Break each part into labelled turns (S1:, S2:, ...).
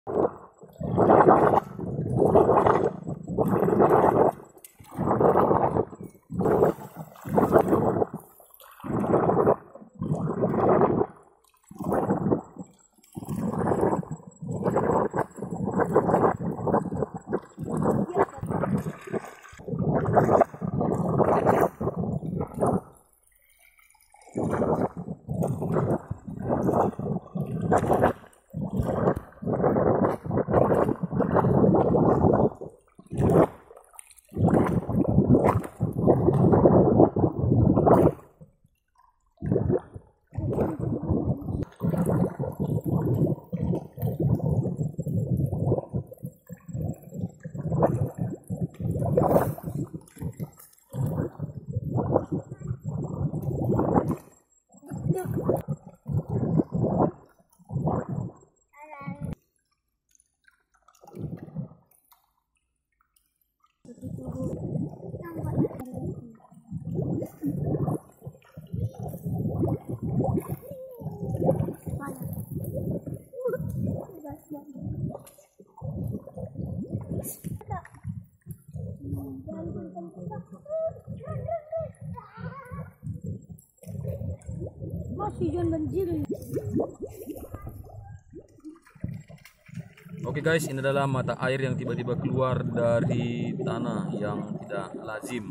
S1: Oke guys, ini adalah mata air yang tiba-tiba keluar dari tanah yang tidak lazim.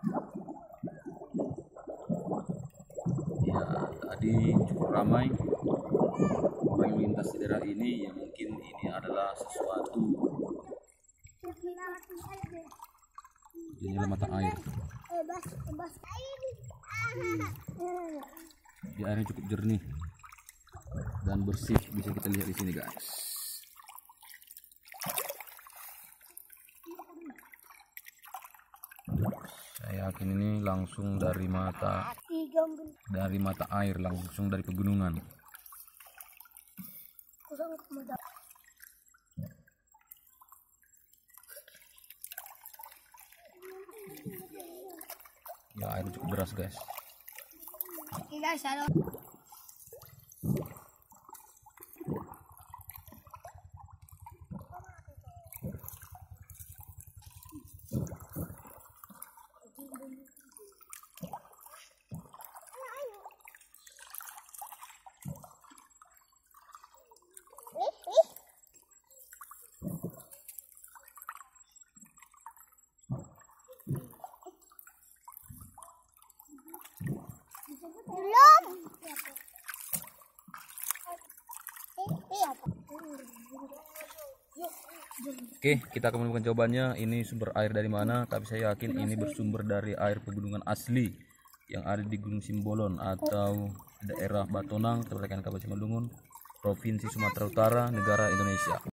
S1: Ya, tadi cukup ramai orang yang melintas di daerah ini, yang mungkin ini adalah sesuatu. Inilah mata air. Di airnya cukup jernih dan bersih, bisa kita lihat di sini guys. Saya yakin ini langsung dari mata air, langsung dari pegunungan. Ya, air cukup deras guys.
S2: Oke guys, halo.
S1: Oke, kita akan menemukan jawabannya. Ini sumber air dari mana? Tapi saya yakin ini bersumber dari air pegunungan asli yang ada di Gunung Simbolon atau daerah Batonang, Kabupaten Kabupaten Simalungun, Provinsi Sumatera Utara, negara Indonesia.